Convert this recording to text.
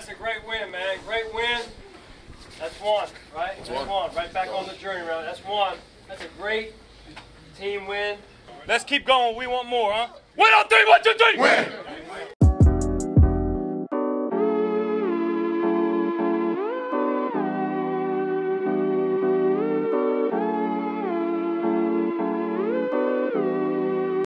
That's a great win, man. Great win. That's one, right? That's one. Right back on the journey round. That's one. That's a great team win. Let's keep going. We want more, huh? Win on three. 1, 2, 3. Win.